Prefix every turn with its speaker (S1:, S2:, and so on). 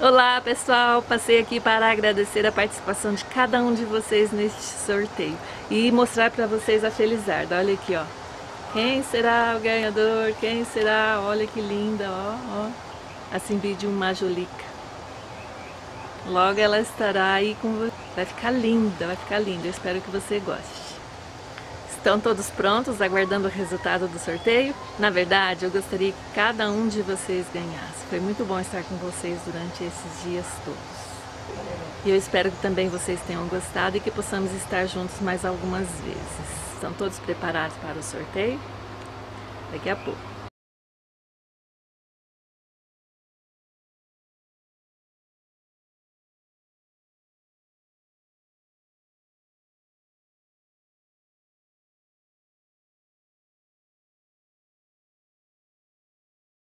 S1: Olá pessoal, passei aqui para agradecer a participação de cada um de vocês neste sorteio e mostrar para vocês a Felizarda. Olha aqui, ó. Quem será o ganhador? Quem será? Olha que linda, ó. A Simbi de uma Majolica. Logo ela estará aí com você. Vai ficar linda, vai ficar linda. Eu espero que você goste. Estão todos prontos, aguardando o resultado do sorteio? Na verdade, eu gostaria que cada um de vocês ganhasse. Foi muito bom estar com vocês durante esses dias todos. E eu espero que também vocês tenham gostado e que possamos estar juntos mais algumas vezes. Estão todos preparados para o sorteio? Daqui a pouco.